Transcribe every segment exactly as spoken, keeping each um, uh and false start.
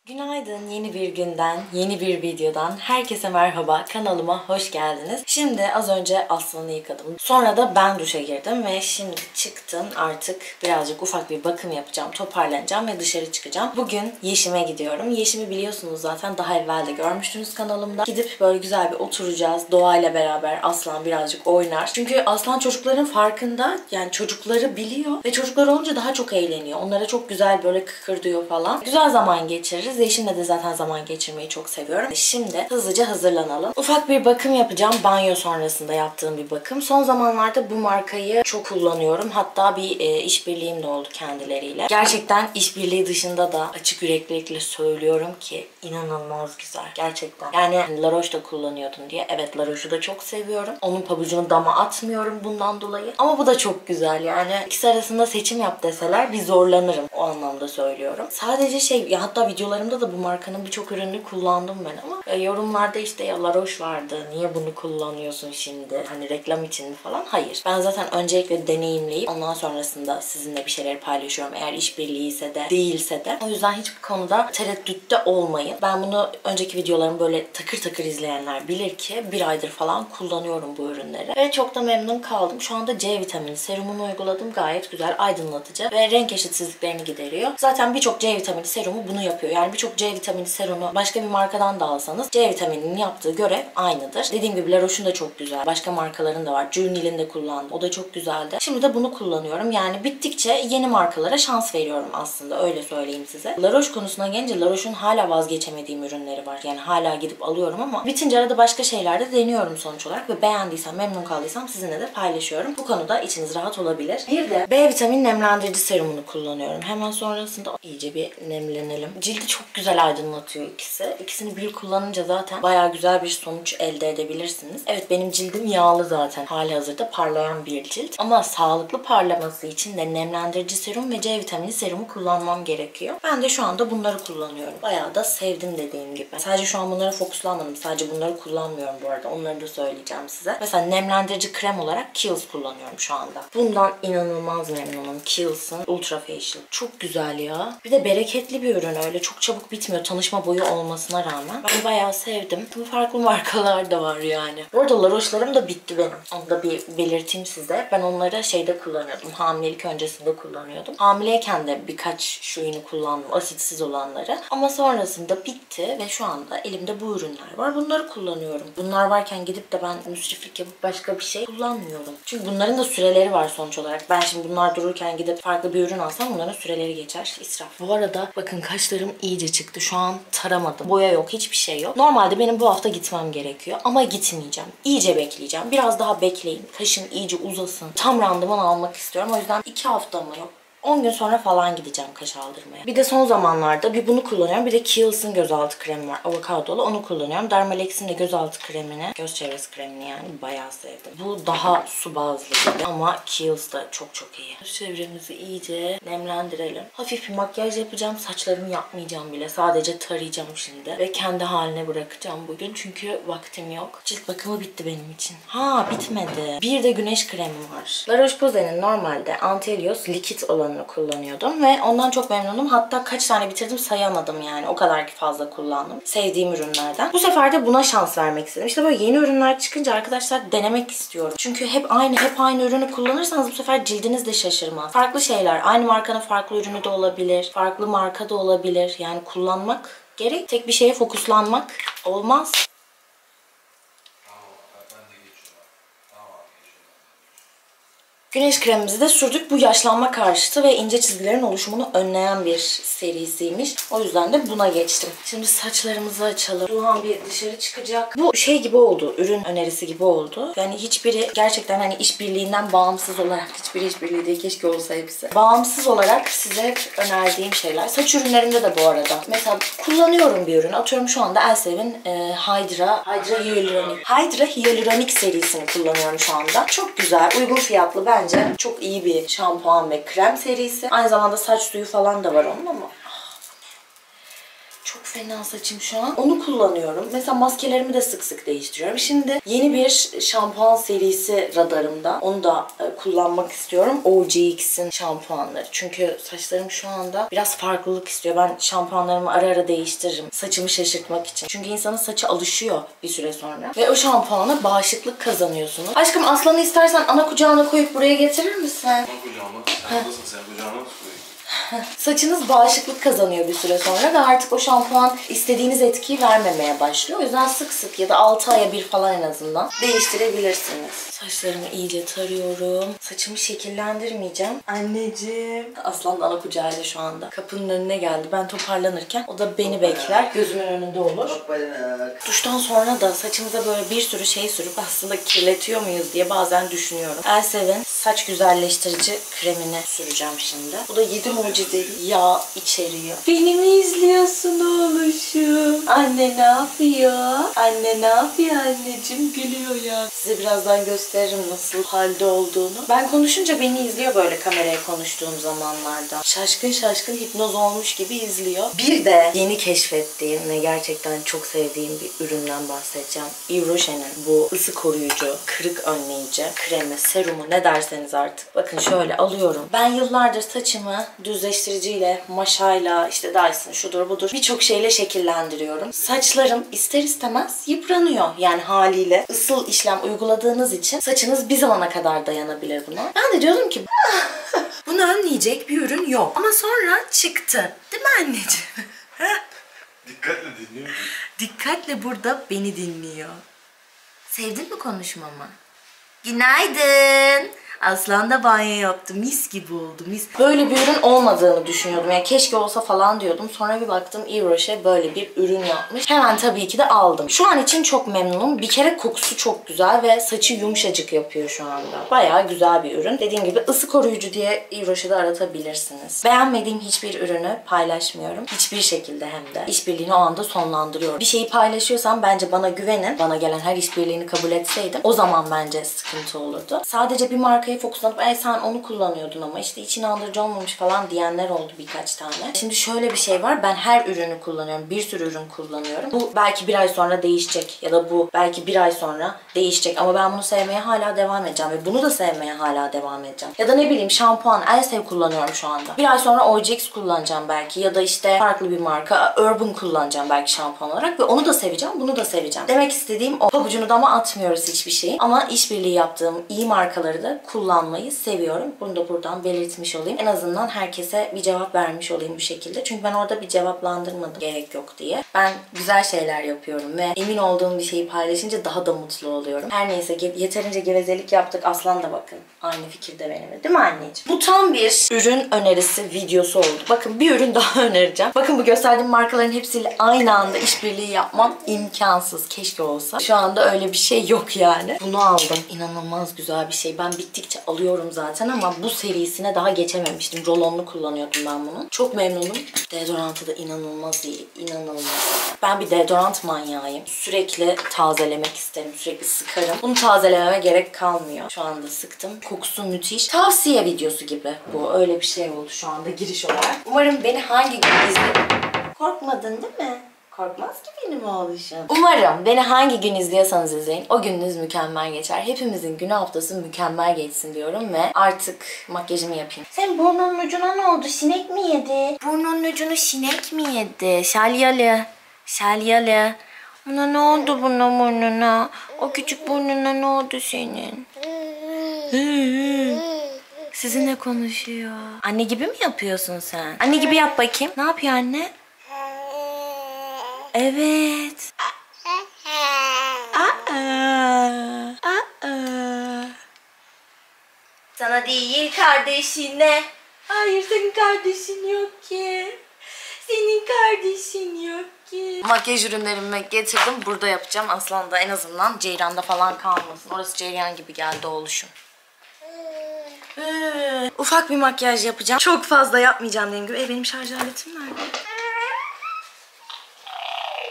Günaydın, yeni bir günden, yeni bir videodan herkese merhaba, kanalıma hoş geldiniz. Şimdi az önce Aslan'ı yıkadım. Sonra da ben duşa girdim ve şimdi çıktım. Artık birazcık ufak bir bakım yapacağım, toparlanacağım ve dışarı çıkacağım. Bugün Yeşim'e gidiyorum. Yeşim'i biliyorsunuz zaten, daha evvel de görmüştünüz kanalımda. Gidip böyle güzel bir oturacağız. Doğayla beraber Aslan birazcık oynar. Çünkü Aslan çocukların farkında, yani çocukları biliyor ve çocuklar olunca daha çok eğleniyor. Onlara çok güzel böyle kıkırdıyor falan. Güzel zaman geçiririz. Yeşim'le de zaten zaman geçirmeyi çok seviyorum. Şimdi hızlıca hazırlanalım. Ufak bir bakım yapacağım. Banyo sonrasında yaptığım bir bakım. Son zamanlarda bu markayı çok kullanıyorum. Hatta bir e, işbirliğim de oldu kendileriyle. Gerçekten işbirliği dışında da açık yüreklilikle söylüyorum ki inanılmaz güzel. Gerçekten. Yani La Roche da kullanıyordum diye. Evet, La Roche'u da çok seviyorum. Onun pabucunu dama atmıyorum bundan dolayı. Ama bu da çok güzel yani. İkisi arasında seçim yap deseler bir zorlanırım. O anlamda söylüyorum. Sadece şey, ya hatta videolarımda da bu markanın birçok ürününü kullandım ben ama e, yorumlarda işte ya La Roche vardı, niye bunu kullanıyorsun şimdi, hani reklam için mi falan. Hayır. Ben zaten öncelikle deneyimleyip ondan sonrasında sizinle bir şeyleri paylaşıyorum. Eğer işbirliği ise de değilse de. O yüzden hiçbir konuda tereddütte olmayın. Ben bunu önceki videolarımı böyle takır takır izleyenler bilir ki bir aydır falan kullanıyorum bu ürünleri. Ve çok da memnun kaldım. Şu anda C vitamini serumunu uyguladım. Gayet güzel, aydınlatıcı ve renk eşitsizliklerini gideriyor. Zaten birçok C vitamini serumu bunu yapıyor. Yani birçok C vitamini serumu başka bir markadan da alsanız C vitamininin yaptığı görev aynıdır. Dediğim gibi La Roche'un da çok güzel. Başka markaların da var. Jurnil'in de kullandım. O da çok güzeldi. Şimdi de bunu kullanıyorum. Yani bittikçe yeni markalara şans veriyorum aslında. Öyle söyleyeyim size. La Roche konusuna gelince La Roche'un hala vazgeçemediğim ürünleri var. Yani hala gidip alıyorum ama bitince arada başka şeyler de deniyorum sonuç olarak ve beğendiysem, memnun kaldıysam sizinle de paylaşıyorum. Bu konuda içiniz rahat olabilir. Bir de B vitamini nemlendirici serumunu kullanıyorum. Hemen sonrasında iyice bir nemlenelim. Cildi çok güzel aydınlatıyor ikisi. İkisini bir kullanınca zaten bayağı güzel bir sonuç elde edebilirsiniz. Evet, benim cildim yağlı zaten. Halihazırda parlayan bir cilt. Ama sağlıklı parlaması için de nemlendirici serum ve C vitamini serumu kullanmam gerekiyor. Ben de şu anda bunları kullanıyorum. Bayağı da sevdim dediğim gibi. Sadece şu an bunlara fokuslanmadım. Sadece bunları kullanmıyorum bu arada. Onları da söyleyeceğim size. Mesela nemlendirici krem olarak Kiehl's kullanıyorum şu anda. Bundan inanılmaz memnunum. Kiehl's'ın Ultra Facial. Çok güzel ya. Bir de bereketli bir ürün, öyle çok çabuk bitmiyor. Tanışma boyu olmasına rağmen. Ben bayağı sevdim. Tabii farklı markalar da var yani. Bu arada La Roche'larım da bitti benim. Onu da bir belirteyim size. Ben onları şeyde kullanıyordum. Hamilelik öncesinde kullanıyordum. Hamileyken de birkaç şuyunu kullandım. Asitsiz olanları. Ama sonrasında bitti ve şu anda elimde bu ürünler var. Bunları kullanıyorum. Bunlar varken gidip de ben müsriflik yapıp başka bir şey kullanmıyorum. Çünkü bunların da süreleri var sonuç olarak. Ben şimdi bunlar dururken gidip farklı bir ürün alsam bunların süreleri geçer. İsraf. Bu arada bakın, kaşlarım iyice çıktı. Şu an taramadım. Boya yok, hiçbir şey yok. Normalde benim bu hafta gitmem gerekiyor ama gitmeyeceğim. İyice bekleyeceğim. Biraz daha bekleyin. Kaşım iyice uzasın. Tam randıman almak istiyorum. O yüzden iki hafta mı yok? on gün sonra falan gideceğim kaş aldırmaya. Bir de son zamanlarda bir bunu kullanıyorum. Bir de Kiehl's'ın gözaltı kremi var. Avokadolu. Onu kullanıyorum. Dermalex'in de gözaltı kremini, göz çevresi kremini yani bayağı sevdim. Bu daha su bazlı gibi ama Kiehl's da çok çok iyi. Göz çevremizi iyice nemlendirelim. Hafif bir makyaj yapacağım. Saçlarımı yapmayacağım bile. Sadece tarayacağım şimdi. Ve kendi haline bırakacağım bugün. Çünkü vaktim yok. Cilt bakımı bitti benim için. Ha, bitmedi. Bir de güneş kremi var. La Roche-Posay'nin normalde Anti-Elios likit olanı kullanıyordum ve ondan çok memnunum. Hatta kaç tane bitirdim sayamadım yani. O kadar ki fazla kullandım. Sevdiğim ürünlerden. Bu sefer de buna şans vermek istedim. İşte böyle yeni ürünler çıkınca arkadaşlar denemek istiyorum. Çünkü hep aynı hep aynı ürünü kullanırsanız bu sefer cildiniz de şaşırmaz. Farklı şeyler. Aynı markanın farklı ürünü de olabilir. Farklı marka da olabilir. Yani kullanmak gerek. Tek bir şeye fokuslanmak olmaz. Güneş kremimizi de sürdük. Bu yaşlanma karşıtı ve ince çizgilerin oluşumunu önleyen bir serisiymiş. O yüzden de buna geçtim. Şimdi saçlarımızı açalım. Duhan bir dışarı çıkacak. Bu şey gibi oldu. Ürün önerisi gibi oldu. Yani hiçbiri gerçekten hani işbirliğinden bağımsız olarak, hiçbiri işbirliği değil, keşke olsa hepsi. Bağımsız olarak size önerdiğim şeyler. Saç ürünlerinde de bu arada. Mesela kullanıyorum bir ürün. Atıyorum şu anda Elsev'in e, Hydra Hydra Hyaluronic Hydra Hyaluronic serisini kullanıyorum şu anda. Çok güzel, uygun fiyatlı. Ben Bence çok iyi bir şampuan ve krem serisi. Aynı zamanda saç suyu falan da var onun ama Çok fena saçım şu an. Onu kullanıyorum. Mesela maskelerimi de sık sık değiştiriyorum. Şimdi yeni bir şampuan serisi radarımda. Onu da e, kullanmak istiyorum. O G X'in şampuanları. Çünkü saçlarım şu anda biraz farklılık istiyor. Ben şampuanlarımı ara ara değiştiririm. Saçımı şaşırtmak için. Çünkü insanın saçı alışıyor bir süre sonra. Ve o şampuana bağışıklık kazanıyorsunuz. Aşkım Aslan'ı istersen ana kucağına koyup buraya getirir misin? Ana kucağıma. Sen buradasın, sen kucağına koyayım. Saçınız bağışıklık kazanıyor bir süre sonra ve artık o şampuan istediğiniz etkiyi vermemeye başlıyor. O yüzden sık sık ya da altı aya bir falan en azından değiştirebilirsiniz. Saçlarımı iyice tarıyorum. Saçımı şekillendirmeyeceğim. Anneciğim. Aslan da ana kucağıyla şu anda. Kapının önüne geldi. Ben toparlanırken o da beni bekler. Gözümün önünde olur. Duştan sonra da saçımıza böyle bir sürü şey sürüp aslında kirletiyor muyuz diye bazen düşünüyorum. Elsev'in saç güzelleştirici kremini süreceğim şimdi. Bu da yedi mucizevi yağ içeriyor. Beni mi izliyorsun oğluşum? Anne ne yapıyor? Anne ne yapıyor anneciğim? Gülüyor ya. Size birazdan gösteririm nasıl halde olduğunu. Ben konuşunca beni izliyor böyle kameraya konuştuğum zamanlarda. Şaşkın şaşkın hipnoz olmuş gibi izliyor. Bir de yeni keşfettiğim ve gerçekten çok sevdiğim bir üründen bahsedeceğim. Yves Rocher'in bu ısı koruyucu, kırık önleyici, kremi, serumu ne derseniz artık. Bakın şöyle alıyorum. Ben yıllardır saçımı düzleştiriciyle, maşayla, işte Dyson şudur budur birçok şeyle şekillendiriyorum. Saçlarım ister istemez yıpranıyor yani haliyle. Isıl işlem uyguladığınız için saçınız bir zamana kadar dayanabilir buna. Ben de diyordum ki bunu önleyecek bir ürün yok. Ama sonra çıktı. Değil mi anneciğim? Dikkatle dinliyor musun? Dikkatle burada beni dinliyor. Sevdin mi konuşmamı? Günaydın. Aslan da banyo yaptı. Mis gibi oldu. Mis. Böyle bir ürün olmadığını düşünüyordum. Yani keşke olsa falan diyordum. Sonra bir baktım Yves Rocher böyle bir ürün yapmış. Hemen tabii ki de aldım. Şu an için çok memnunum. Bir kere kokusu çok güzel ve saçı yumuşacık yapıyor şu anda. Bayağı güzel bir ürün. Dediğim gibi ısı koruyucu diye Yves Rocher'de aratabilirsiniz. Beğenmediğim hiçbir ürünü paylaşmıyorum. Hiçbir şekilde hem de. İşbirliğini o anda sonlandırıyorum. Bir şeyi paylaşıyorsam bence bana güvenin. Bana gelen her işbirliğini kabul etseydim o zaman bence sıkıntı olurdu. Sadece bir marka fokuslanıp e sen onu kullanıyordun ama işte içine andırıcı olmamış falan diyenler oldu birkaç tane. Şimdi şöyle bir şey var. Ben her ürünü kullanıyorum. Bir sürü ürün kullanıyorum. Bu belki bir ay sonra değişecek ya da bu belki bir ay sonra değişecek ama ben bunu sevmeye hala devam edeceğim ve bunu da sevmeye hala devam edeceğim. Ya da ne bileyim şampuan, Elsev kullanıyorum şu anda. Bir ay sonra O G X kullanacağım belki ya da işte farklı bir marka Urban kullanacağım belki şampuan olarak ve onu da seveceğim, bunu da seveceğim. Demek istediğim o. Pabucunu dama atmıyoruz hiçbir şeyi ama işbirliği yaptığım iyi markaları da kullanmayı seviyorum. Bunu da buradan belirtmiş olayım. En azından herkese bir cevap vermiş olayım bu şekilde. Çünkü ben orada bir cevaplandırmadım gerek yok diye. Ben güzel şeyler yapıyorum ve emin olduğum bir şeyi paylaşınca daha da mutlu oluyorum. Her neyse yeterince gevezelik yaptık. Aslan da bakın aynı fikirde benimle. Değil mi anneciğim? Bu tam bir ürün önerisi videosu oldu. Bakın bir ürün daha önereceğim. Bakın bu gösterdiğim markaların hepsiyle aynı anda işbirliği yapmam imkansız. Keşke olsa. Şu anda öyle bir şey yok yani. Bunu aldım. İnanılmaz güzel bir şey. Ben bittikçe alıyorum zaten ama bu serisine daha geçememiştim. Rolonlu kullanıyordum ben bunu. Çok memnunum. Deodorantı da inanılmaz iyi. İnanılmaz. Ben bir deodorant manyağıyım. Sürekli tazelemek isterim. Sürekli sıkarım. Bunu tazelememe gerek kalmıyor. Şu anda sıktım. Kokusu müthiş. Tavsiye videosu gibi bu. Öyle bir şey oldu şu anda giriş olarak. Umarım beni hangi gün izle... Korkmadın değil mi? Korkmaz ki benim oğluşum. Umarım beni hangi gün izliyorsanız izleyin. O gününüz mükemmel geçer. Hepimizin günü haftası mükemmel geçsin diyorum ve artık makyajımı yapayım. Senin burnunun ucuna ne oldu? Sinek mi yedi? Burnunun ucunu sinek mi yedi? Şalyalı. Şalyalı. Buna ne oldu buna burnuna? O küçük burnuna ne oldu senin? Sizinle konuşuyor. Anne gibi mi yapıyorsun sen? Anne gibi yap bakayım. Ne yapıyor anne? Evet. Aa. Aa. Sana değil kardeşine. Hayır senin kardeşin yok ki. Senin kardeşin yok ki. Makyaj ürünlerimi getirdim. Burada yapacağım. Aslan da en azından Ceyran'da falan kalmasın. Orası Ceyran gibi geldi oğluşum. Ee, ufak bir makyaj yapacağım. Çok fazla yapmayacağım dediğim gibi. E, benim şarj aletim nerede?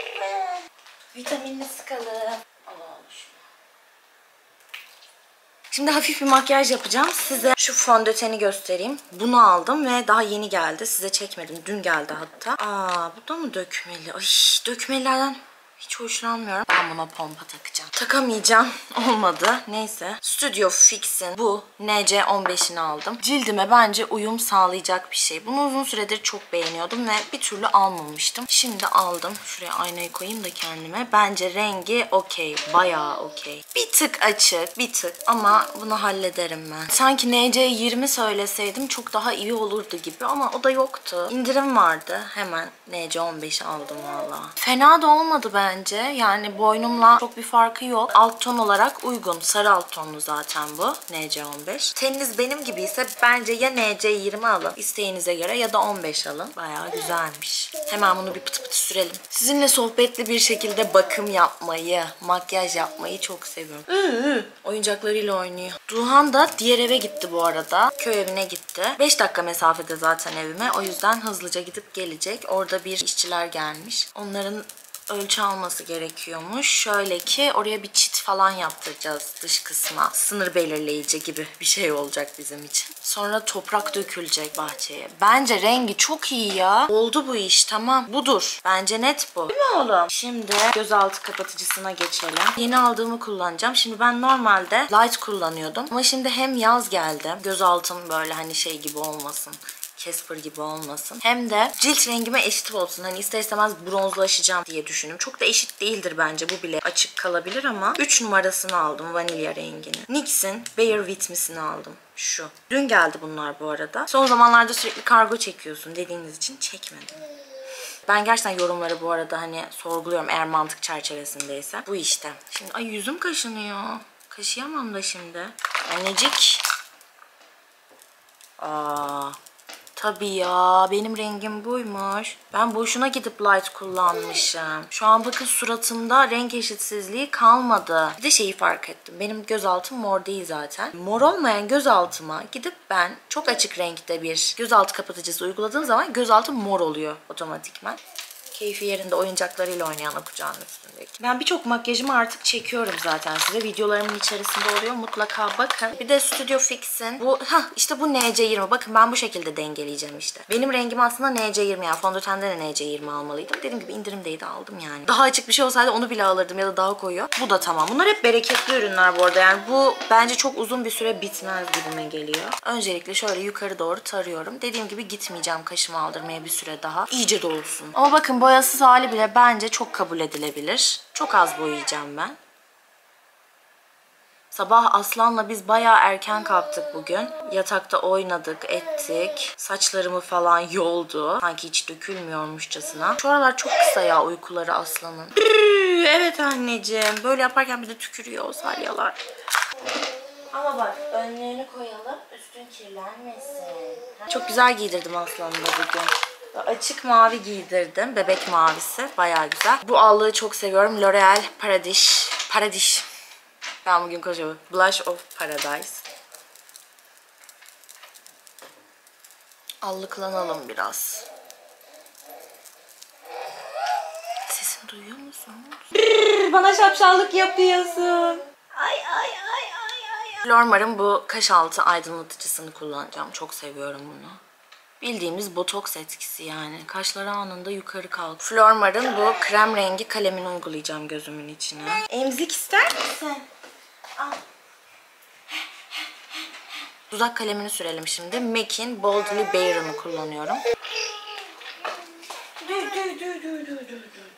Vitaminini sıkalım. Allah Allah. Şimdi hafif bir makyaj yapacağım. Size şu fondöteni göstereyim. Bunu aldım ve daha yeni geldi. Size çekmedim. Dün geldi hatta. Aa, bu da mı dökmeli? Ay, dökmelilerden hiç hoşlanmıyorum. Ben buna pompa takacağım. Takamayacağım. Olmadı. Neyse. Studio Fix'in bu N C on beşini aldım. Cildime bence uyum sağlayacak bir şey. Bunu uzun süredir çok beğeniyordum ve bir türlü almamıştım. Şimdi aldım. Şuraya aynayı koyayım da kendime. Bence rengi okey. Bayağı okey. Bir tık açık. Bir tık. Ama bunu hallederim ben. Sanki N C yirmi söyleseydim çok daha iyi olurdu gibi ama o da yoktu. İndirim vardı. Hemen N C on beşi aldım valla. Fena da olmadı bence. Bence yani boynumla çok bir farkı yok. Alt ton olarak uygun. Sarı alt tonlu zaten bu. N C on beş. Teniniz benim gibi ise bence ya N C yirmi alın isteğinize göre ya da on beş alın. Bayağı güzelmiş. Hemen bunu bir pıtı pıtı sürelim. Sizinle sohbetli bir şekilde bakım yapmayı, makyaj yapmayı çok seviyorum. Iı, oyuncaklarıyla oynuyor. Duhan da diğer eve gitti bu arada. Köy evine gitti. beş dakika mesafede zaten evime. O yüzden hızlıca gidip gelecek. Orada bir işçiler gelmiş. Onların ölçü alması gerekiyormuş. Şöyle ki oraya bir çit falan yaptıracağız dış kısma. Sınır belirleyici gibi bir şey olacak bizim için. Sonra toprak dökülecek bahçeye. Bence rengi çok iyi ya. Oldu bu iş, tamam. Budur. Bence net bu. Değil mi oğlum? Şimdi gözaltı kapatıcısına geçelim. Yeni aldığımı kullanacağım. Şimdi ben normalde light kullanıyordum. Ama şimdi hem yaz geldi. Gözaltım böyle hani şey gibi olmasın. Casper gibi olmasın. Hem de cilt rengime eşit olsun. Hani ister istemez bronzlaşacağım diye düşündüm. Çok da eşit değildir bence. Bu bile açık kalabilir ama üç numarasını aldım, vanilya rengini. N Y X'in Bare With Me'sini aldım. Şu. Dün geldi bunlar bu arada. Son zamanlarda sürekli kargo çekiyorsun dediğiniz için çekmedim. Ben gerçekten yorumları bu arada hani sorguluyorum eğer mantık çerçevesindeyse. Bu işte. Şimdi ay yüzüm kaşınıyor. Kaşıyamam da şimdi. Annecik. Aa. Tabii ya, benim rengim buymuş. Ben boşuna gidip light kullanmışım. Şu an bakın suratımda renk eşitsizliği kalmadı. Bir de şeyi fark ettim. Benim gözaltım mor değil zaten. Mor olmayan gözaltıma gidip ben çok açık renkte bir gözaltı kapatıcısı uyguladığım zaman gözaltım mor oluyor otomatikman. Keyfi yerinde oyuncaklarıyla oynayan o kucağının üstündeki. Ben birçok makyajımı artık çekiyorum zaten size. Videolarımın içerisinde oluyor. Mutlaka bakın. Bir de Studio Fix'in bu hah işte bu N C yirmi. Bakın ben bu şekilde dengeleyeceğim işte. Benim rengim aslında N C yirmi yani fondötende de N C yirmi almalıydım. Dediğim gibi indirimdeydi aldım yani. Daha açık bir şey olsaydı onu bile alırdım ya da daha koyu. Bu da tamam. Bunlar hep bereketli ürünler bu arada. Yani bu bence çok uzun bir süre bitmez gibime geliyor. Öncelikle şöyle yukarı doğru tarıyorum. Dediğim gibi gitmeyeceğim kaşımı aldırmaya bir süre daha. İyice dolsun. Ama bakın boyasız hali bile bence çok kabul edilebilir. Çok az boyayacağım ben. Sabah Aslan'la biz bayağı erken kalktık bugün. Yatakta oynadık, ettik. Saçlarımı falan yoldu. Sanki hiç dökülmüyormuşçasına. Şu aralar çok kısa ya uykuları Aslan'ın. Evet anneciğim. Böyle yaparken bir de tükürüyor o salyalar. Ama bak önlüğünü koyalım, üstün kirlenmesin. Çok güzel giydirdim Aslan'ı da bugün. Açık mavi giydirdim. Bebek mavisi. Bayağı güzel. Bu allığı çok seviyorum. L'Oreal Paradis. Paradis. Ben bugün konuşuyorum. Blush of Paradise. Allıklanalım biraz. Sesini duyuyor musun? Bana şapşallık yapıyorsun. Ay ay ay ay ay. Flormar'ın bu kaş altı aydınlatıcısını kullanacağım. Çok seviyorum bunu. Bildiğimiz botoks etkisi yani. Kaşları anında yukarı kalk. Flormar'ın bu krem rengi kalemini uygulayacağım gözümün içine. Emzik ister misin? Al. Dudak kalemini sürelim şimdi. M A C'in Boldly Bare'ını kullanıyorum. Dur dur dur dur dur dur dur.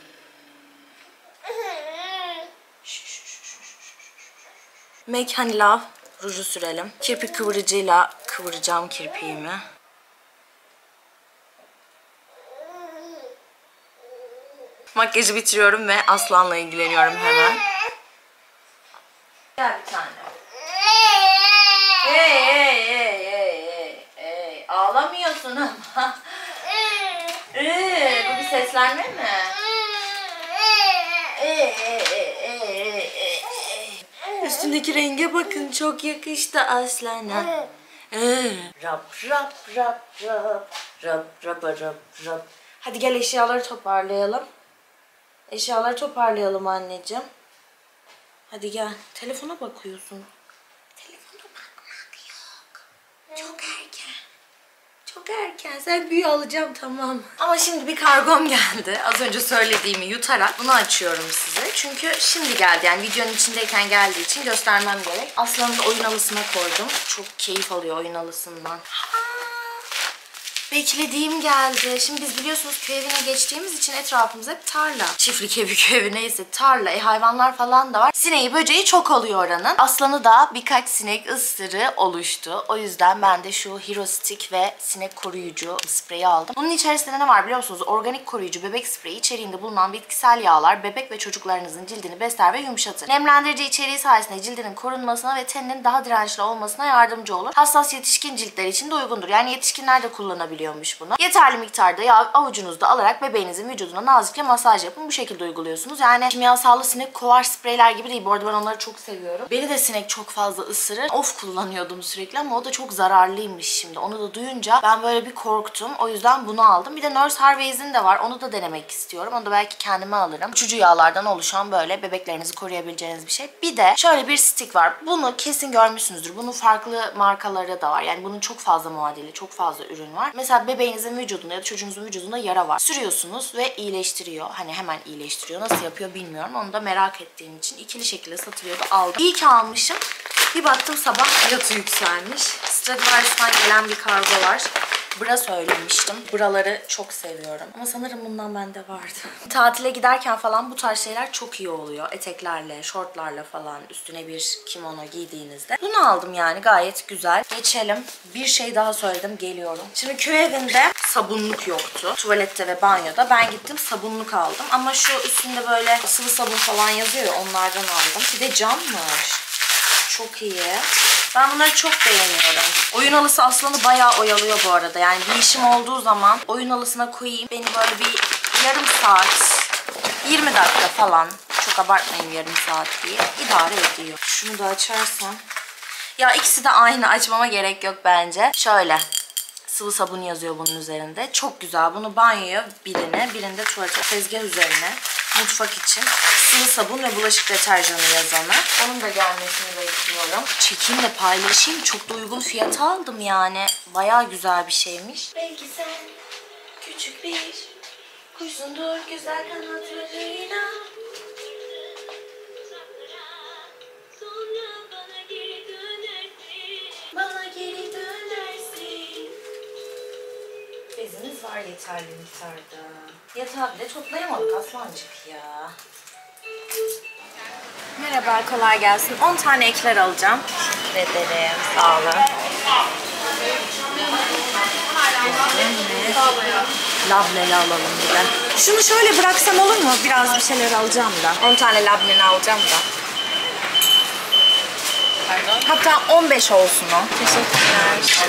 M A C Honey Love ruju sürelim. Kirpik kıvırıcıyla kıvıracağım kirpiğimi. Makyajı bitiriyorum ve Aslan'la ilgileniyorum hemen. Gel bir tane. Hey hey hey hey hey hey. Ağlamıyorsun ama. Ee, bu bir seslenme mi? Ee, ee, ee, ee. Üstündeki renge bakın çok yakıştı Aslan'a. Ee. Rap rap rap rap rap rap rap rap. Hadi gel eşyaları toparlayalım. Eşyaları toparlayalım anneciğim. Hadi gel. Telefona bakıyorsun. Çok erken. Çok erken. Sen büyü alacağım tamam. Ama şimdi bir kargom geldi. Az önce söylediğimi yutarak bunu açıyorum size. Çünkü şimdi geldi. Yani videonun içindeyken geldiği için göstermem gerek. Aslan'ı da oyun halısına koydum. Çok keyif alıyor oyun halısından. Beklediğim geldi. Şimdi biz biliyorsunuz köy evine geçtiğimiz için etrafımız hep tarla. Çiftlik evi, köy evi neyse tarla. E hayvanlar falan da var. Sineği böceği çok oluyor oranın. Aslanı da birkaç sinek ısırığı oluştu. O yüzden ben de şu Hero Stick ve sinek koruyucu spreyi aldım. Bunun içerisinde ne var biliyor musunuz? Organik koruyucu bebek spreyi içeriğinde bulunan bitkisel yağlar bebek ve çocuklarınızın cildini besler ve yumuşatır. Nemlendirici içeriği sayesinde cildinin korunmasına ve teninin daha dirençli olmasına yardımcı olur. Hassas yetişkin ciltler için de uygundur. Yani yetişkinler de kullanabilir bunu. Yeterli miktarda yağ avucunuzda alarak bebeğinizin vücuduna nazikçe masaj yapın. Bu şekilde uyguluyorsunuz. Yani kimyasallı sinek kovar spreyler gibi değil. Bu arada ben onları çok seviyorum. Beni de sinek çok fazla ısırır. Of kullanıyordum sürekli ama o da çok zararlıymış şimdi. Onu da duyunca ben böyle bir korktum. O yüzden bunu aldım. Bir de Nurse Harvey's'in de var. Onu da denemek istiyorum. Onu da belki kendime alırım. Uçucu yağlardan oluşan böyle bebeklerinizi koruyabileceğiniz bir şey. Bir de şöyle bir stick var. Bunu kesin görmüşsünüzdür. Bunun farklı markaları da var. Yani bunun çok fazla muadili, çok fazla ürün var. Mesela bebeğinizin vücudunda ya da çocuğunuzun vücudunda yara var. Sürüyorsunuz ve iyileştiriyor. Hani hemen iyileştiriyor. Nasıl yapıyor bilmiyorum. Onu da merak ettiğim için ikili şekilde satılıyordu. Aldım. İyi ki almışım. Bir baktım sabah fiyatı yükselmiş. Stradivarius'tan gelen bir kargo var. Bra söylemiştim. Braları çok seviyorum. Ama sanırım bundan bende vardı. Tatile giderken falan bu tarz şeyler çok iyi oluyor. Eteklerle, şortlarla falan üstüne bir kimono giydiğinizde. Bunu aldım yani gayet güzel. Geçelim. Bir şey daha söyledim. Geliyorum. Şimdi köy evinde sabunluk yoktu. Tuvalette ve banyoda. Ben gittim sabunluk aldım. Ama şu üstünde böyle sıvı sabun falan yazıyor ya onlardan aldım. Bir de cammış. Çok iyi. Ben bunları çok beğeniyorum. Oyun halısı Aslan'ı bayağı oyalıyor bu arada. Yani bir işim olduğu zaman oyun halısına koyayım. Beni böyle bir yarım saat, yirmi dakika falan. Çok abartmayayım yarım saat diye. İdare ediyor. Şunu da açarsam. Ya ikisi de aynı. Açmama gerek yok bence. Şöyle. Sıvı sabun yazıyor bunun üzerinde. Çok güzel. Bunu banyoya birine, birinde tuvalete, tezgah üzerine, mutfak için sıvı sabun ve bulaşık deterjanı yazanı. Onun da gelmesini bekliyorum. Çekeyim de paylaşayım. Çok da uygun fiyata aldım yani. Bayağı güzel bir şeymiş. Belki sen küçük bir kuşsundur güzel kanatlarıyla. Bana geri dönersin. Bezimiz var yeterli miktarda. Yatağı bile toplayamadık Aslancık ya. Merhaba, kolay gelsin. on tane ekler alacağım. Teşekkür ederim. Sağ olun. Labneli alalım bir de. Şunu şöyle bıraksam olur mu? Biraz bir şeyler alacağım da. on tane labneli alacağım da. Pardon? Hatta on beş olsun o. Teşekkürler.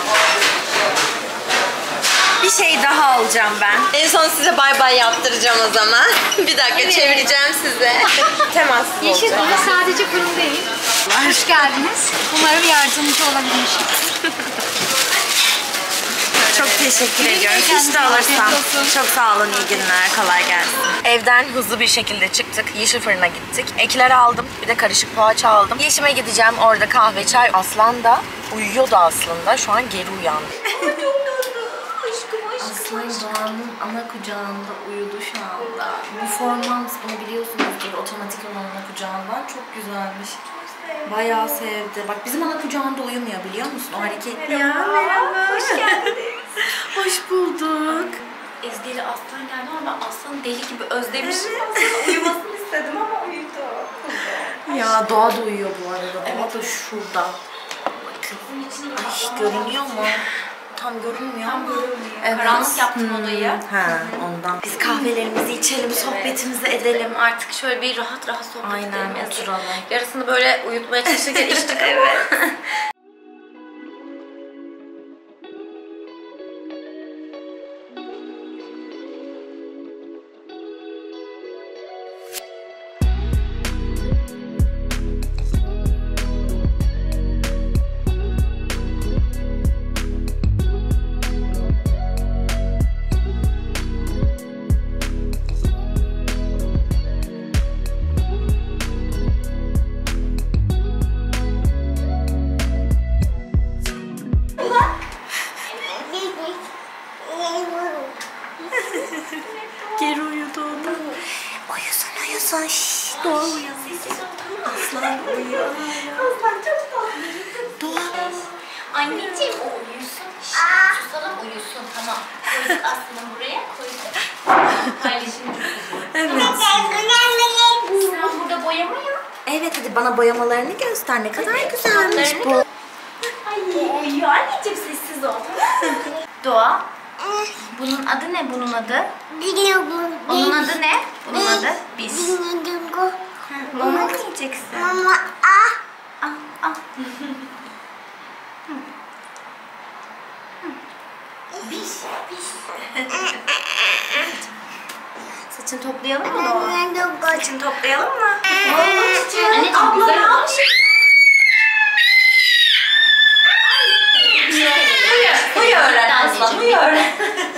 Bir şey daha alacağım ben. En son size bay bay yaptıracağım o zaman. Bir dakika evet. Çevireceğim size. Temassız olacak. Yeşil Bana sadece kuru değil. Hoş geldiniz. Umarım yardımcı olabilmişim. Çok teşekkür ediyorum. Hiç de alırsam. Çok sağ olun, iyi günler. Kolay gelsin. Evden hızlı bir şekilde çıktık. Yeşil Fırın'a gittik. Ekler aldım. Bir de karışık poğaça aldım. Yeşime gideceğim. Orada kahve, çay. Aslan da uyuyordu aslında. Şu an geri uyandı. Aslan Doğan'ın ana kucağında uyudu şu anda. Bu formans, bunu biliyorsunuzdur, otomatik olan ana kucağından çok güzelmiş. Bayağı sevdi. Bak bizim ana kucağında uyumuyor biliyor musun? O hareketli. Ya merhaba. Hoş geldiniz. Hoş bulduk. Ezgi'yle Aslan geldi ama ben Aslan'ı deli gibi özlemişim. Evet. Uyumasını istedim ama uyudu. Ya Doğa da uyuyor bu arada. Evet. Doğa da şurada. Bakın. Ay görünüyor mu? Tam görünmüyor ama. Evet. Karanlık yaptım odayı. Ha, ondan. Biz kahvelerimizi içelim, sohbetimizi edelim. Artık şöyle bir rahat rahat sohbet Aynen, edelim. Aynen, oturalım. Yarısını böyle uyutmaya çalışırken içtik ama. Evet. Uyusun uyusun. Şşş, Doğa uyusun. Aslan uyuyor. Aslan çok tatlı. Doğa. Anneciğim o uyusun. Şşş, susalım uyusun. Tamam. Koyduk aslında buraya koyduk. Paylaşımcı. Evet. Sen burada boyama ya. Evet hadi bana boyamalarını göster. Ne kadar güzelmiş bu. Ay uyuyor anneciğim sessiz ol. Doğa. Bunun adı ne bunun adı? Onun adı ne? Bunun adı biz. Mama mı yiyeceksin? Mama ah. Al al. Biz. Biz. Saçını toplayalım mı Doğa? Saçını toplayalım mı? Anneciğim güzel olmuş. Uyu öğren Aslan, uyu öğren.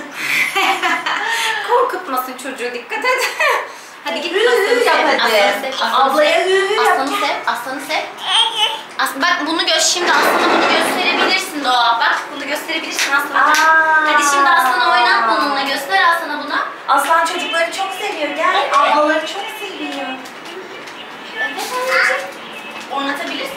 Korkutmasın çocuğu, dikkat et. Hadi git Hü hü yap hadi. Ablaya hü hü yap. Aslanı sev, aslanı sev. As bak bunu gö şimdi aslana bunu gösterebilirsin Doğa. Bak bunu gösterebilirsin aslana. Hadi şimdi aslana oynat bununla, göster aslana bunu. Aslan çocukları çok seviyor. Gel. Ablaları çok seviyor. Evet anneciğim. Oynatabilirsin.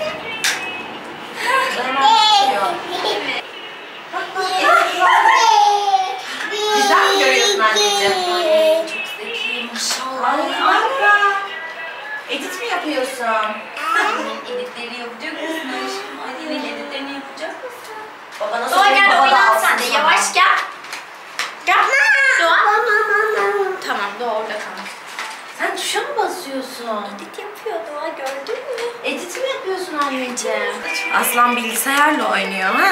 Güzel mi görüyorsun anneciğim? Çok zeki maşallah. Ay Ayra. Edit mi yapıyorsun? Annenin editleri yapacak mısın aşkım? Annenin editlerini yapacak mısın? Babana Doğa söyleyeyim, gel baba da oynat alsın sen de, sana. yavaş gel. Gel. Doğa. Tamam Doğa orada kal. Sen tuşa mı basıyorsun? Edit yapıyor Doğa, gördün mü? Edit mi yapıyorsun anneciğim? Aslan bilgisayarla oynuyor ha?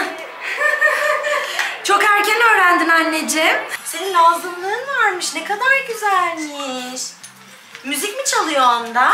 Çok erken öğrendin anneciğim. Senin lazımlığın varmış. Ne kadar güzelmiş. Müzik mi çalıyor onda?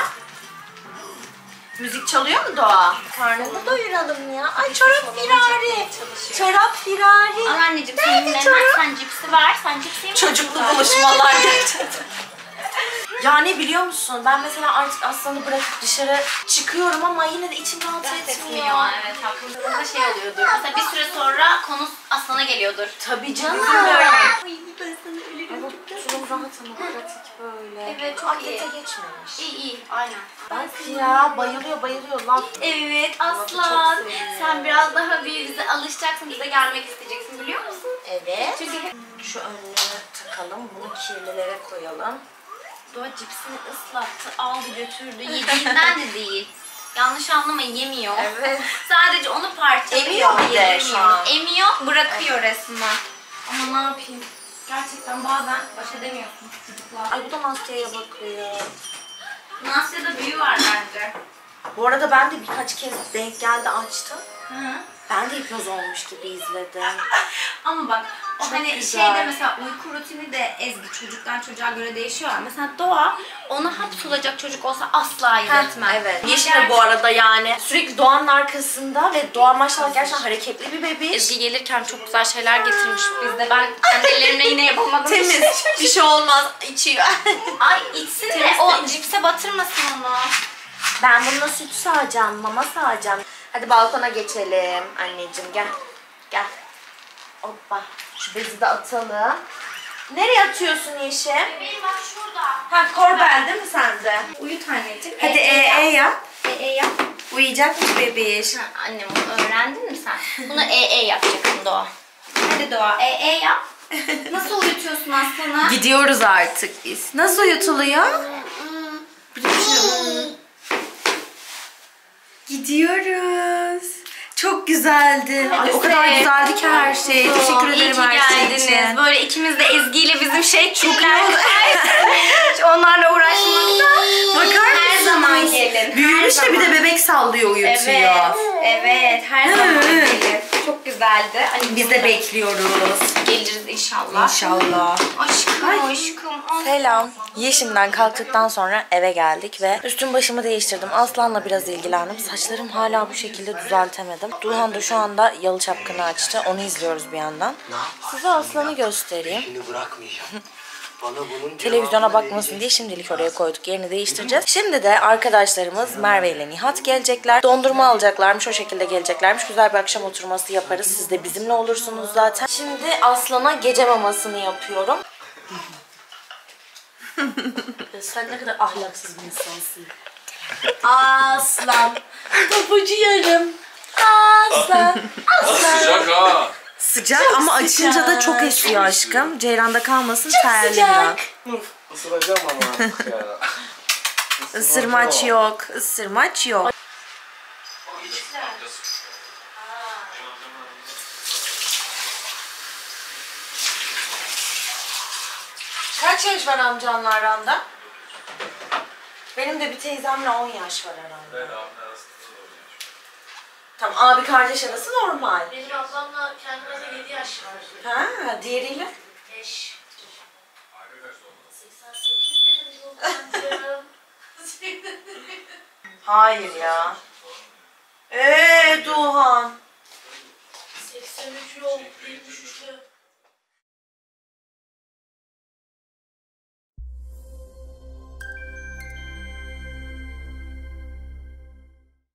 Müzik çalıyor mu Doğa? Karnını doyuralım ya. Ay çorap firari. Çorap firari. Al anneciğim senin ne? Sen cipsi ver, sen cipsi mi? Çocuklu buluşmalar gerçekten. Ya ne biliyor musun? Ben mesela artık Aslan'ı bırakıp dışarı çıkıyorum ama yine de içim rahat etmiyor. Etmiyor. Evet haklısın. Şey oluyordur. Mesela bir süre sonra konu aslana geliyordur. Tabii canım. Ay Evet, tulum rahat ama pratik böyle. Evet, çok Aklete iyi. geçmemiş. İyi iyi aynen. Bak ya bayılıyor bayılıyor laf. Evet Çok Aslan. seviyorum. Sen biraz daha bir bize alışacaksın, bize gelmek isteyeceksin biliyor musun? Evet. Çünkü Şu önlüğü takalım, bunu kirlilere koyalım. Doğa cipsini ıslattı, aldı götürdü. Yediğinden de değil. Yanlış anlamayın, yemiyor. Evet. Sadece onu parçalıyor. Emiyor bir de yemiyor. şu an. Emiyor, bırakıyor resmen. Ama ne yapayım? Gerçekten bazen baş edemiyorsun çocuklar. Ay bu da Nasya'ya bakıyor. Nasya'da büyü var bence. Bu arada ben de birkaç kez denk geldi açtım. Hı. Ben de hipnoz olmuş gibi izledim. Ama bak o Çok hani güzel. şeyde mesela uyku rutini de Ezgi çocuktan çocuğa göre değişiyor. Mesela Doğa ona hap sulacak çocuk olsa asla izletmez. Evet. Ama Yeşil de bu arada yani sürekli Doğan'ın arkasında ve Doğan maşallah gerçekten hareketli bir bebiş. Ezgi gelirken çok güzel şeyler getirmiş bizde. Ben kendi ellerimle yine yapamadım. Temiz. Bir şey olmaz. İçiyor. Ay içsin de o cipse batırmasın onu. Ben bununla süt sağacağım, mama sağacağım. Hadi balkona geçelim anneciğim gel. Gel. Hoppa. Şu bezi de atalım. Nereye atıyorsun Yeşim? Benim bak şurada. Ha korbel değil mi sende? Uyut anneciğim. Hadi e e yap. E e yap. Uyuyacak mı bebiş? Ha, annem onu öğrendin mi sen? Bunu e e yapacaksın Doğa. Hadi Doğa e e yap. Nasıl uyutuyorsun aslanı? Gidiyoruz artık biz. Nasıl uyutuluyor? Gidiyoruz. Çok güzeldi. Ay, o kadar güzeldi ki her şey. Teşekkür İyi ederim ki her şey geldiniz. için. Böyle ikimiz de Ezgi ile bizim şey çocuklar. Onlarla uğraşmakta. Bakar Her mısınız? zaman gelin. Büyümüş de bir de bebek sallıyor uyutuyor. Evet, evet. Her zaman Hı. gelin. Çok güzeldi. Hani Biz de bekliyoruz. geliriz inşallah. İnşallah. Aşkım, aşkım. Ay. Selam. Yeşim'den kalktıktan sonra eve geldik ve üstüm başımı değiştirdim. Aslan'la biraz ilgilendim. Saçlarım hala bu şekilde düzeltemedim. Duhan da şu anda Yalı Çapkını açtı. Onu izliyoruz bir yandan. Size Aslan'ı göstereyim. Şimdi bırakmayacağım. Bana bunun Televizyona cevabını bakmasın vereceksin. diye şimdilik oraya koyduk. Yerini değiştireceğiz. Şimdi de arkadaşlarımız Merve ile Nihat gelecekler. Dondurma alacaklarmış. O şekilde geleceklermiş. Güzel bir akşam oturması yaparız. Siz de bizimle olursunuz zaten. Şimdi Aslan'a gece mamasını yapıyorum. Sen ne kadar ahlaksız bir insansın. Aslan. Topucu yarım. Aslan. Aslan. Sıcak ha. Sıcak ama açınca da çok esiyor aşkım. Ceyranda kalmasın terliyor. Sıcak. Isıracağım ama artık ya. Isırmaç yok. Isırmaç yok. Kaç yaş var amcanla aranda? Benim de bir teyzemle on yaş var aranda. Tamam, abi kardeş arası normal. Benim ablamla kendime yedi yaş var. Ha, diğeriyle? beş. seksen sekiz dedim Volkan'cığım. Hayır ya. Eee Duhan. seksen üç yok, yetmiş üçü.